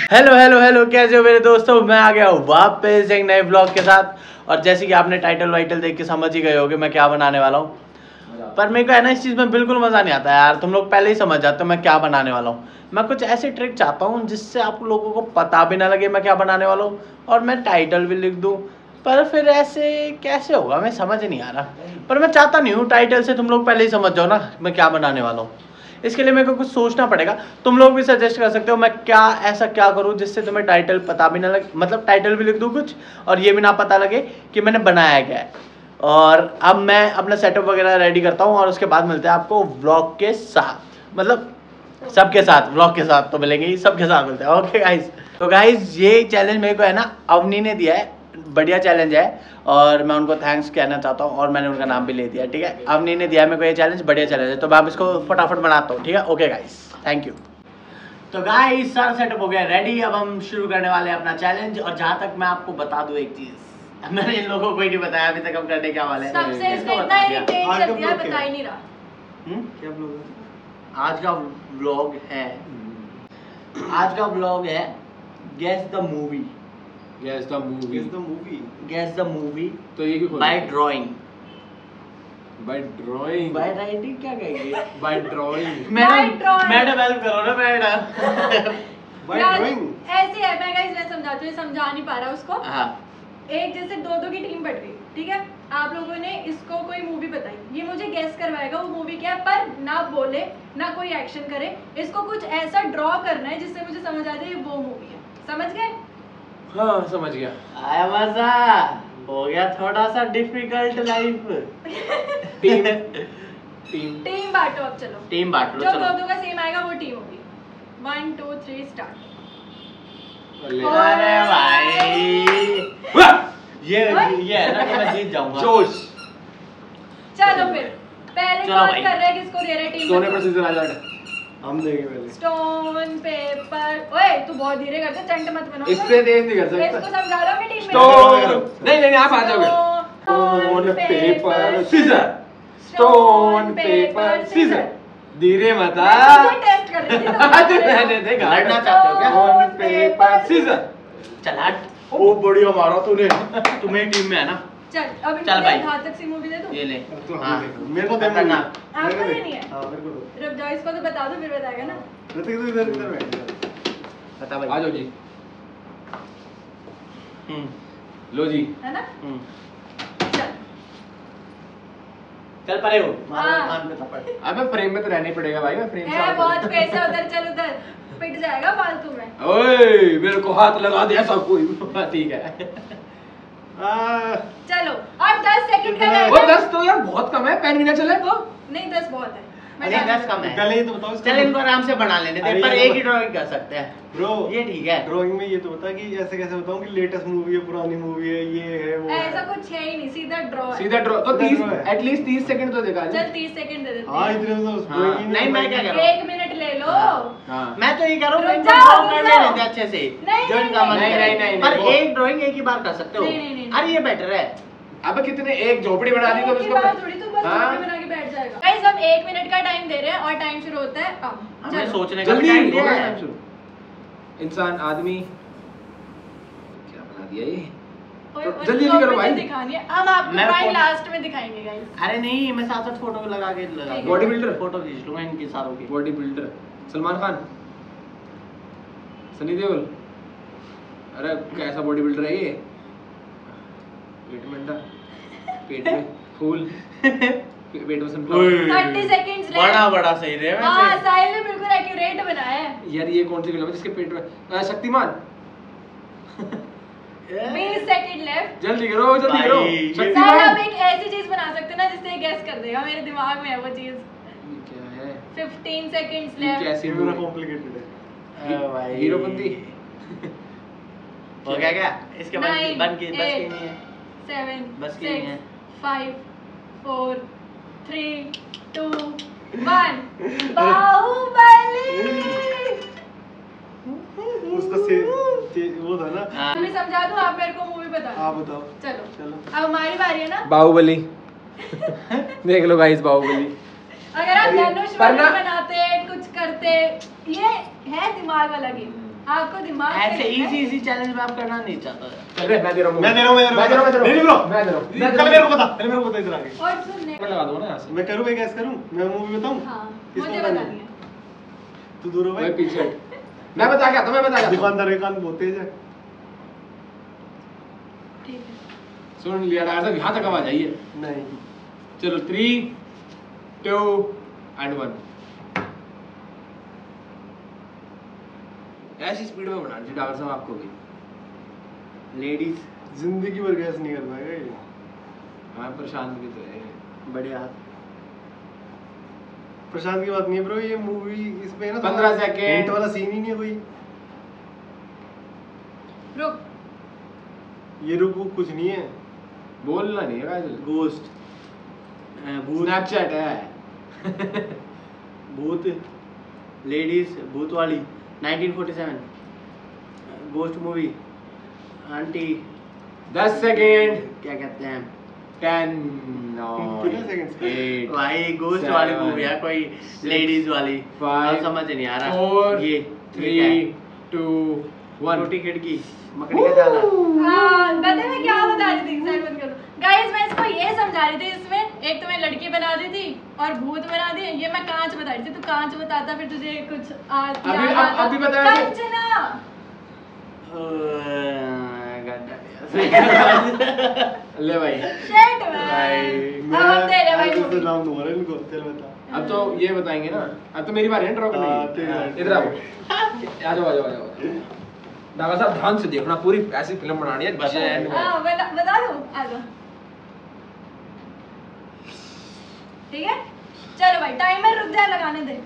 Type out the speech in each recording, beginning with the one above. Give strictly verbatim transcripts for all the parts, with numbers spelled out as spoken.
Hello hello hello, कैसे हो मेरे दोस्तों? मैं आ गया हूँ वापस एक नए ब्लॉग के साथ। और जैसे कि आपने टाइटल वाइटल देख के समझ ही गए होगे मैं क्या बनाने वाला हूँ। पर मेरे को है ना इस चीज़ में बिल्कुल मज़ा नहीं आता यार। तुम लोग पहले ही समझ जाते हो मैं क्या बनाने वाला हूँ। मैं कुछ ऐसी ट्रिक चाहता हूँ जिससे आप लोगों को पता भी ना लगे मैं क्या बनाने वाला हूँ, और मैं टाइटल भी लिख दूँ। पर फिर ऐसे कैसे होगा मैं समझ नहीं आ रहा। पर मैं चाहता नहीं हूँ टाइटल से तुम लोग पहले ही समझ जाओ ना मैं क्या बनाने वाला हूँ। इसके लिए मेरे को कुछ सोचना पड़ेगा। तुम लोग भी सजेस्ट कर सकते हो मैं क्या ऐसा क्या करूं जिससे तुम्हें टाइटल पता भी ना लगे, मतलब टाइटल भी लिख दूं कुछ और ये भी ना पता लगे कि मैंने बनाया क्या है। और अब मैं अपना सेटअप वगैरह रेडी करता हूं और उसके बाद मिलते हैं आपको व्लॉग के साथ, मतलब सबके साथ। व्लॉग के साथ तो मिलेंगे ही, सबके साथ मिलते हैं। ओके गाइज, तो गाइज ये चैलेंज मेरे को है ना अवनी ने दिया है, बढ़िया चैलेंज है और मैं उनको थैंक्स कहना चाहता हूँ और मैंने उनका नाम भी ले दिया। ठीक है, अवनी ने दिया है मेरे को ये चैलेंज, बढ़िया चैलेंज है, तो मैं अब इसको फटाफट बनाता हूँ। ठीक है, ओके गाइस, थैंक यू। तो गाइस सारा सेटअप हो गया रेडी, अब हम शुरू करने वाले हैं अपना चैलेंज। और जहाँ तक मैं आपको बता दूँ एक चीज, मैंने इन लोगों को कोई नहीं बताया अभी तक हम करने क्या वाले हैं। सबसे इसको बता दिया, बता ही नहीं रहा। क्या ब्लॉग है आज का? ब्लॉग है आज का ब्लॉग है guess the movie. Guess the movie. Guess the movie. Guess the movie तो ये क्यों by drawing. By drawing. By writing क्या कहेंगे? By drawing. Madam madam help करो ना मैडम। By drawing. ऐसे है, मैं गाइस मैं समझाती हूँ, समझा नहीं पा रहा उसको। हाँ। एक जैसे दो दो की टीम बट गई, ठीक है? आप लोगों ने इसको कोई मूवी बताई, ये मुझे गेस करवाएगा वो मूवी क्या है, पर ना बोले ना कोई एक्शन करे। इसको कुछ ऐसा ड्रॉ करना है जिससे मुझे समझ आ जाए ये वो मूवी है। समझ गए? हाँ समझ गया। आया मजा, हो गया थोड़ा सा difficult life. Team team team बांटो अब, चलो टीम बांट लो। जो चलो दो दो का सेम आएगा वो टीम होगी। One two three start. अरे भाई ये ये है ना कि मैं जीत जाऊंगा। जोश। चलो फिर पहले चलो कौन भाई। कर रहा है, किसको दे रहा है टीम? सोने पर सीजन आ जाए। हम देंगे पहले। Stone paper. ओए तू बहुत धीरे करते, चंट मत बनो। इससे तेज नहीं कर मैं इसको सकता। समझा रहा हूँ अपनी टीम में। स्टोन नहीं नहीं आप आ जाओगे। Stone paper scissor. Stone paper scissor. धीरे मत आ। मैं टेस्ट कर रही थी तो मैंने देखा। लड़ना चाहते हो क्या? Stone paper scissor. चल हट। ओ बढ़िया मारा तूने। तू मेरी टीम में है ना। चल अब चल भाई। इनको घातक सी मूवी दे दूं। ये ले। तो हाँ। मेरे को देना खतरनाक। आपको देनी है? हाँ मेरे को दो। रुक जाओ, इसको तो बता दो फिर बताएगा ना। ऋतिक तो इधर इधर बैठ जा। बता भाई। आ जाओ जी। हम्म लो जी। है ना? हम्म चल चल परे हो। मारो हाँ। कान पे थप्पड़। अबे फ्रेम में तो रहना ही पड़ेगा भाई, मैं फ्रेम से है out बहुत कर- पैसा उधर, चल उधर पिट जाएगा फालतू में। ओए मेरे को हाथ लगा दिया सब कोई। ठीक है। आ चलो और दस सेकंड का कितना? वो टाइम। दस तो यार बहुत कम है, पेन भी ना चले तो। नहीं दस बहुत है। मैं अरे जानती दस कम है। पहले ये तो बताओ इसका। चल इनको आराम से बना लेने दे, अरे पर ये एक तो- ही ड्राइंग कर सकते हैं। ब्रो ये ठीक है। ड्राइंग में ये तो बता कि ऐसे कैसे बताऊं कि लेटेस्ट मूवी है, पुरानी मूवी है, ये है वो हूँ। है। ऐसा कुछ है ही नहीं, सीधा ड्रॉ है। सीधा ड्रॉ तो सीधा तीस draw है। एटलीस्ट तीस सेकंड तो देखा चल तीस सेकंड दे देते हाँ हैं। इतने में तो हाँ, drawing ही नहीं, मैं क्या कर रहा हूँ? एक मिनट ले लो। हाँ मैं तो ये कह रहा हूँ रुक इनको जाओ, draw रुक कर जाओ। लेने दे अच्छे से। नहीं, जो नहीं, इनका मन नहीं, करे। नहीं, नहीं, पर नहीं, वो- एक ड्राइंग एक ही बार कर सकते हो। नहीं, नहीं, नहीं, अरे ये बेटर है। अब कितने एक झोपड़ी बना दी तो एक ही उसको बार थोड़ी तू बस हाँ? झोपड़ी बना के बैठ जाएगा। गाइस हम एक मिनट का टाइम दे रहे हैं और टाइम शुरू होता है अब। हमें चलो। सोचने का भी जल्दी टाइम दिया होगा है। टाइम शुरू। इंसान आदमी क्या बना दिया ये। ओए, तो ओए, जल्दी तो करो मुझे भाई। दिखानी है। हम आपको मैं ड्राइंग फोटो- लास्ट में दिखाएंगे गाइस। अरे नहीं, मैं साथ साथ फोटो लगा के लगा ठीक है। बॉडी बिल्डर फोटो खींच लूंगा इनकी सारों की। Body builder Salman Khan Sunny Deol. अरे कैसा बॉडी बिल्डर है ये। पेट में अंडा, पेट में फूल, पेट में सनफ्लावर। तीस सेकंड्स ले। बड़ा बड़ा सही रे हां वैसे। साहिल ने बिल्कुल एक्यूरेट बनाया है। यार ये कौन सी फिल्म है जिसके पेट में आ, शक्तिमान। बीस सेकंड लेफ्ट। जल्दी करो जल्दी करो भाई, ये- साहिल हम शक्तिमान। एक ऐसी चीज बना सकते हैं ना जिससे गेस कर देगा, मेरे दिमाग में है वो चीज। ये क्या है पंद्रह सेकंड्स ये लेफ्ट। कैसी ये मेरा movie? कॉम्प्लिकेटेड है। अरे भाई। हीरोपंती। हो गया क्या? इसके बाद Nine, बन के बस की eight, नहीं है। सेवन बस की नहीं है। Six five four three two one. Baahubali. उसका से, से वो था ना। हाँ। मैं समझा दूं, आप मेरे को मूवी बता दो। आप बताओ। चलो चलो। अब हमारी बारी है ना। बाहुबली। देख लो गाइस बाहुबली। अगर आप अरे, धनुष पर ना- बनाते कुछ करते, ये है दिमाग वाला गेम। आपको दिमाग से ऐसे लिखना है। इजी इजी चैलेंज में आप करना नहीं चाहता। चल रे मैं दे रहा हूँ मैं दे रहा हूँ मैं दे रहा हूँ मैं दे रहा हूँ नहीं ब्रो मैं दे रहा हूँ पहले मेरे को बता पहले मेरे को बता इधर आके और सुनने मैं लगा दूंगा ना यहाँ से मैं करूँ मैं गैस करूँ मैं मूवी बताऊँ हाँ किसको मुझे बतानी बतानी है। तू दूर हो मैं भाई पीछे हट। मैं बता के आता हूँ मैं बता के आता हूँ। दुकानदार के कान बहुत तेज है ठीक है। सुन लिया डॉक्टर साहब यहाँ तक आवाज आई है। नहीं चलो थ्री टू एंड वन। ऐसी स्पीड में बनानी चाहिए डॉक्टर साहब आपको भी। लेडीज जिंदगी भर गैस नहीं कर पाएगा ये हाँ प्रशांत भी तो है। बढ़िया। प्रशांत की बात नहीं है ब्रो ये मूवी इसमें ना पंद्रह सेकेंड। हिंट वाला सीन ही नहीं है कोई रुक। ये रुक वुक कुछ नहीं है बोलना नहीं है काजल। गोस्ट भूत स्नैपचैट है। भूत लेडीज भूत वाली nineteen forty seven ghost movie aunty दस सेकेंड। क्या कहते हैं टेन कितने seconds? एट भाई गोस्ट Seven, वाली मूवी है कोई लेडीज वाली five, अब समझ नहीं आ रहा फोर ये थ्री टू वन। छोटी खिड़की मकड़ी का जाला हाँ, पता है मैं क्या बता रही थी साइड बंद कर दो गाइस मैं इसको ये समझा रही थी इसमें एक तो मैं लड़की बना दी थी और भूत बना दी ये मैं कांच बता रही थी तू कांच बताता फिर तुझे कुछ आ, अभी- याद अब- आता। अभी बताया तो- कंचना ले भाई शिट भाई, मैन अब हम दे रहे भाई मैं movie। नाम दूंगा ना इनको चल बता अब तो ये बताएंगे ना। अब तो मेरी बारी है ड्रॉ करने हाँ, की। तेरी बारी। इधर आओ आ जाओ आ जाओ आ जाओ डॉक्टर साहब ध्यान से देखना पूरी ऐसी फिल्म बनानी है बता। जैन में। हाँ बता बता दूं आ जाओ ठीक है चलो भाई टाइमर रुक जा लगाने दे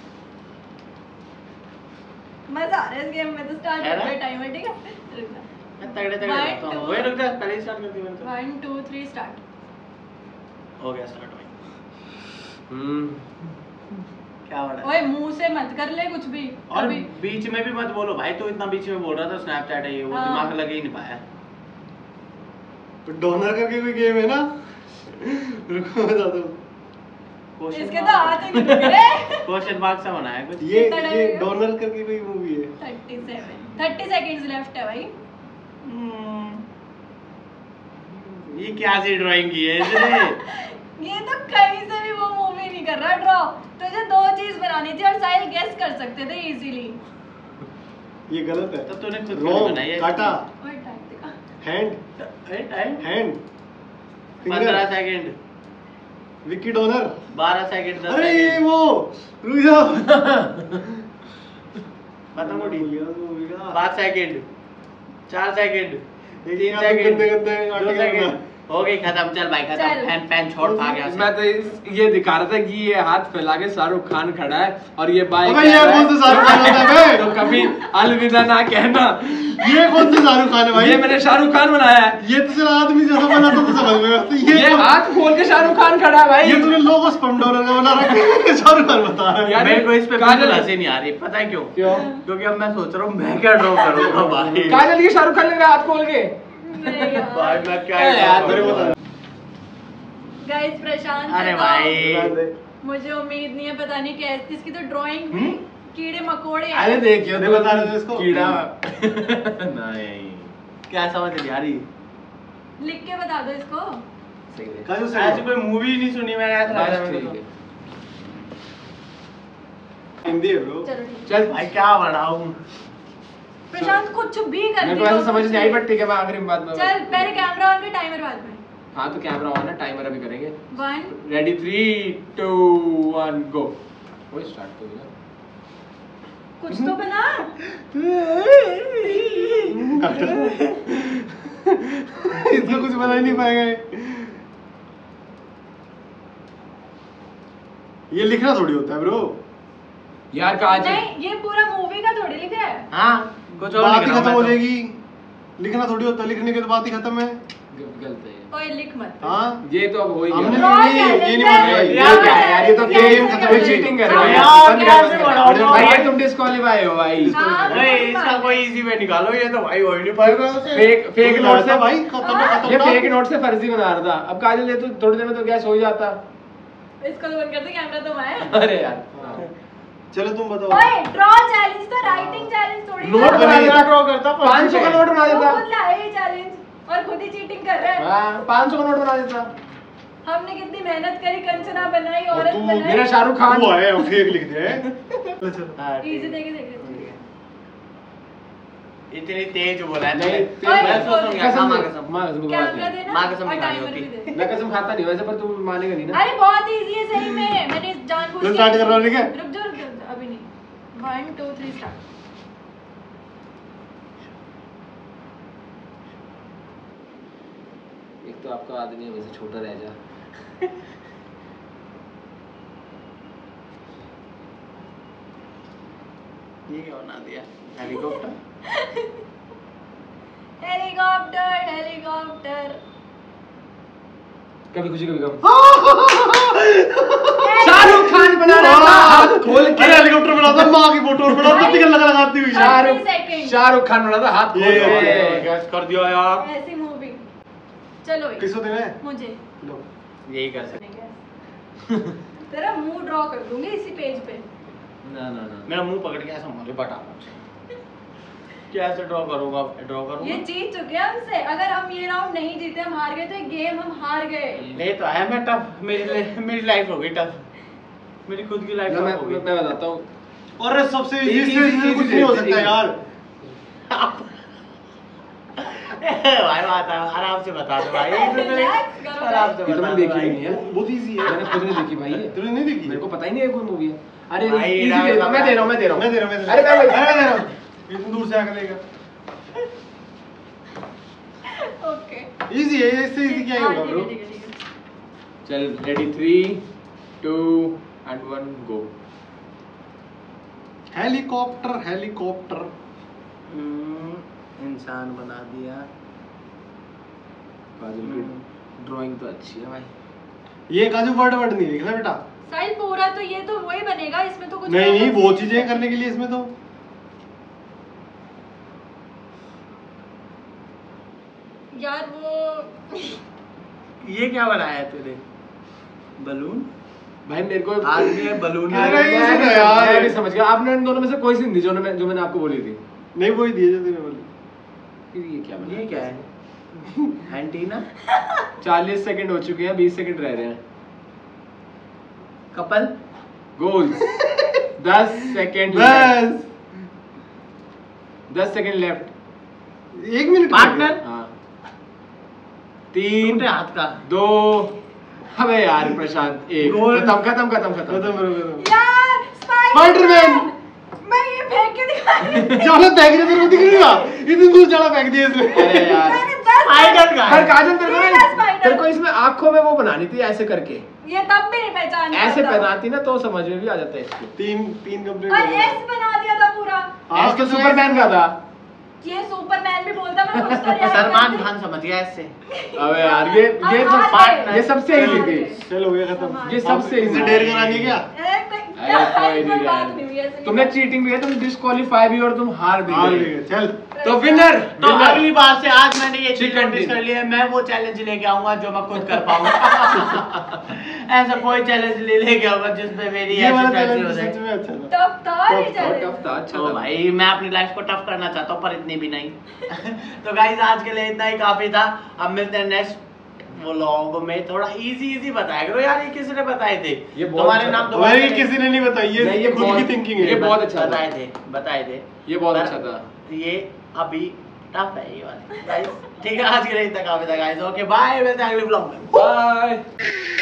मजा आ रहा है इस गेम में तो स्टार्ट है ना? कर दे टाइमर ठीक है रुक जा मैं तगड़े तगड़े One, करता हूँ two. वही रुक जा पहले ही स्टार्ट कर दी मैंने तो वन टू थ्री स्टार्ट हो गया स्टार्ट भाई हम्म क्या हो रहा है ओए मुंह से मत कर ले कुछ भी और अभी बीच में भी मत बोलो भाई तू इतना बीच में बोल रहा था स्नैपचैट है ये वो हाँ। दिमाग लगे ही नहीं पाया तो डोनर करके कोई गेम है ना रुको बता दो इसके तो हाथ ही नहीं रुक रहे क्वेश्चन मार्क सा बना है कुछ ये कितना time ये है? डोनर करके कोई मूवी है thirty seven thirty seconds left है भाई हम्म, ये क्या सी ड्राइंग की है इसने ये तो कहीं से भी वो मूवी नहीं कर रहा ड्रॉ तुझे दो चीज बनानी थी और साहिल गेस कर सकते थे इजीली ये गलत है तो तूने खुद क्यों रॉन्ग बनाई है काटा और टाइम देखा हैंड टाइम हैंड पंद्रह सेकंड विकी डोनर बारह सेकंड दस अरे सेकंड वो रुक जाओ खत्म हो गई मूवी का पाँच सेकंड चार सेकंड तीन क्या तुम सेकंड गंदे गंदे दो आर्टिकल सेकंड बना? हो गई खत्म चल भाई खत्म चल। फैन फैन छोड़ भाग यहाँ से मैं तो इस- ये दिखा रहा था कि ये हाथ फैला के शाहरुख खान खड़ा है और ये बाइक अबे ये कौन सा शाहरुख खान होता है बे? तो कभी अलविदा ना कहना। ये कौन सा शाहरुख खान है भाई ये मैंने शाहरुख खान बनाया है। ये तो चला आदमी जैसा बना तो समझ में आता ये, ये कौन- हाथ खोल के शाहरुख खान खड़ा है भाई। ये तूने लोगो स्पर्म डोनर का बना रखा है शाहरुख खान बता रहा है यार, मेरे को इस पे काजल- बिल्कुल हंसी नहीं आ रही पता है क्यों क्यों? क्योंकि अब मैं सोच रहा हूँ मैं क्या ड्रॉ करूंगा भाई काजल ये शाहरुख खान लग रहा है हाथ खोल के। नहीं यार भाई मैं क्या ए, यार, draw मेरे को करूंगा? बता गाइस प्रशांत से अरे तो भाई मुझे उम्मीद नहीं है पता नहीं कैसे इसकी तो ड्राइंग भी हम्म? कीड़े मकोड़े हैं। अरे देखियो नहीं बता रहे थे इसको? कीड़ा नहीं क्या समझ नहीं आ रही लिख के बता दो इसको काजू से ऐसी कोई मूवी नहीं सुनी मैंने ऐसा लग रहा है बस मेरे ठीक को है। हिंदी है ब्रो चलो ठीक है। चल भाई क्या बनाऊं प्रशांत कुछ भी कर मेरे को दियो, ऐसा समझ कुछ नहीं आई भी। बट ठीक है मैं आखिरी में बात में चल पहले कैमरा ऑन कर टाइमर बाद में हाँ तो कैमरा ऑन है टाइमर अभी करेंगे one ready three two one go वो स्टार्ट तो हुआ कुछ तो बना इसका कुछ बना ही नहीं पाएगा ये। ये लिखना थोड़ी होता है ब्रो यार काज नहीं ये पूरा मूवी का थोड़ी लिख रहा है हाँ कुछ और बात लिख ही रहा हूं खत्म मैं हो तो। जाएगी लिखना थोड़ी होता है लिखने के तो बात ही खत्म है गलत है ओए लिख मत हाँ ये तो अब हो ही हमने गया Draw ये ये नहीं challenge मान है। रहे यार क्या है यार ये तो Draw गेम challenge खत्म है। चीटिंग कर हाँ, रहे यार, हो कैसे बनाओ? भाई ये तुम डिस्क्वालीफाई हो भाई हाँ, ओए इसका कोई इजी वे निकालो ये तो भाई हो ही नहीं पाएगा फेक फेक तो नोट से भाई खत्म है, खत्म ये था। फेक नोट से फर्जी बना रहा था अब काजल ये तो थोड़ी देर में तो गैस हो ही जाता इसको तो बंद कर दे कैमरा तो आया अरे यार चलो तुम बताओ ओए ड्रॉ चैलेंज तो राइटिंग चैलेंज थोड़ी थोड़ी नोट बना देता, ड्रॉ करता, पाँच सौ का नोट बना वो देता। खुद लाया ये चैलेंज और खुद ही चीटिंग कर रहा है। हाँ, पाँच सौ का नोट बना देता। हमने कितनी मेहनत करी, कंचना बनाई, और औरत तू बनाई। मेरा शाहरुख खान। तू आया और फेक लिख दिया है। चल हाँ, इजी देखे देखे इतनी तेज बोला है नहीं, तूने। तेज- मैं सोच रहा कसम हूँ दे, कसम माँ कसम की बात कैमरा नहीं। देना माँ कसम और नहीं खानी टाइमर होती। भी दे। मैं कसम खाता नहीं वैसे, पर तू मानेगा नहीं ना। अरे बहुत इजी है सही में, मैंने जानबूझ तो start कर रहा हूँ, ठीक है? रुक जाओ रुक जाओ अभी नहीं। One two three start. एक तो आपका आदमी है वैसे छोटा रह जा। ये क्या बना दिया? Helicopter? Helicopter helicopter. Kabhi Khushi कभी गम। शाहरुख खान बना रहा था हाथ खोल के। अरे हेलीकॉप्टर बना था, माँ की फोटो और बना था, टिकट लगा लगाती हुई। शाहरुख सेकंड। शाहरुख खान बना था हाथ खोल ये के। गैस कर दिया यार। ऐसी मूवी। चलो ये, किसको देना है? मुझे लो। यही कर सकते। नहीं गैस। तेरा मुंह ड्रॉ कर दूंगी इसी पेज पे। ना ना ना। मेरा मुंह पकड़ के ऐसा मारे बटा कैसे ड्रॉ करूंगा? ड्रॉ ये करूंगा? जीत चुके हैं हमसे। अगर हम ये राउंड नहीं जीते, हम हार गए, तो ये गेम हम हार गए। ले तो आया मैं टफ। मेरी ले- मेरी लाइफ हो गई टफ। मेरी खुद की लाइफ ना, मैं टफ हो मैं गई। मैं बताता हूँ। और सबसे Easy, इजी से easy, easy कुछ easy, नहीं हो easy, सकता easy. यार। भाई बात है, आराम से बता दो भाई। एक दूसरे- Relax करो आराम से ये तो बता मैंने दो देखी भाई। भी नहीं है। बहुत इजी है। मैंने खुद नहीं देखी भाई ये। तूने नहीं देखी? मेरे को पता ही नहीं है कोई मूवी है। अरे भाई, easy राम दे दो, राम मैं दे रहा हूँ मैं दे रहा हूँ मैं दे रहा हूँ, मैं दे रहा अरे हूँ। मैं अरे मैं दे रहा हूँ। इतनी दूर से आकर लेगा। ओके। इजी है, इससे इजी क्या ही हाँ, होगा ठीक ब्रो। है, ठीक है, ठीक है। चल ready three two and one go. Helicopter helicopter. हम्म, इंसान बना दिया। काजल की ड्राइंग तो अच्छी है भाई। ये काजू वर्ड वर्ड नहीं लिखना बेटा। साहिल पूरा तो ये तो वही बनेगा, इसमें तो कुछ नहीं नहीं, और- वो चीजें करने के लिए इसमें तो यार वो ये क्या बनाया है तूने? बलून? भाई मेरे को आदमी है बलून। अरे मैं ये भी- तो यार। मैं भी समझ गया। आपने इन दोनों में से कोई सी हिंदी जो मैं जो मैंने आपको बोली थी। नहीं, वही दिए जो तूने बोली। फिर ये क्या बना? ये क्या है? एंटीना? चालीस सेकंड हो चुके हैं, बीस सेकंड रह रहे हैं। कपल? गोल्स दस सेकंड बस दस सेकंड लेफ्ट। एक मिनट। पार्टनर? हाँ तीन टूटे हाथ का। दो। अबे यार प्रशांत एक गोल। खत्म खत्म खत्म खत्म खत्म करो खत्म। यार स्पाइडरमैन। मैं ये फेंक के दिखा रही हूँ। जाला फेंक दिया, तेरे को दिख नहीं रहा? इतनी दूर जाला फेंक दिया इसने। अरे यार मैंने दस स्पाइडर का पर है। काजल तेरे को ये ना- spider। तेरे को इसमें आंखों में वो बनानी थी ऐसे करके। ये तब भी नहीं पहचान ऐसे पाता। पहनाती ना तो समझ में भी आ जाता है इसको। तीन तीन कंप्लीट और एस बना दिया था पूरा। आज तो सुपरमैन का था। ये सुपरमैन भी बोलता, मैं कुछ तो react सलमान करती। खान समझ गया इससे। अबे यार ये हम ये हार सब गए। ये सबसे इजी थी। चल हो गया खत्म। ये सबसे इसे easy डेर करानी है क्या? ए, कोई- अरे कोई कोई नहीं बात नहीं हुई यार। ऐसे तुमने नहीं। चीटिंग भी है, तुम डिस्क्वालीफाई भी और तुम हार भी हार गए। गए, चल। तो विनर तो अगली बार से आज मैंने ये चीज Chicken नोटिस dinner। कर लिया है, मैं वो चैलेंज लेके आऊंगा जो मैं खुद कर पाऊंगा। ऐसा कोई चैलेंज ले लेके आऊंगा जिसमें मेरी ये वाला ऐसी चैलेंज हो सच जाए। में अच्छा था। टफ था ये बहुत challenge। टफ था, अच्छा तो था। भाई मैं अपनी लाइफ को टफ करना चाहता हूँ पर इतनी भी नहीं। तो गाइस आज के लिए इतना ही काफी था। अब मिलते हैं नेक्स्ट व्लॉग में। थोड़ा इजी इजी बताया करो यार, ये किसी ने बताए थे? ये बहुत तुम्हारे अच्छा नाम था। दोबारा भाई नहीं- किसी ने नहीं बताई, ये नहीं, ये खुद बहुत- की थिंकिंग है। ये बहुत अच्छा था। बताए थे बताए थे ये बहुत पर अच्छा था। ये अभी टफ है ये वाली गाइस। ठीक है आज के लिए इतना काफी था गाइस। ओके बाय, मिलते हैं अगले व्लॉग में। बाय।